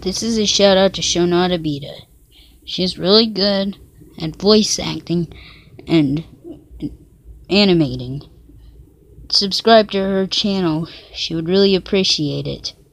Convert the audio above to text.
This is a shout out to Shonada Beta. She's really good at voice acting and animating. Subscribe to her channel. She would really appreciate it.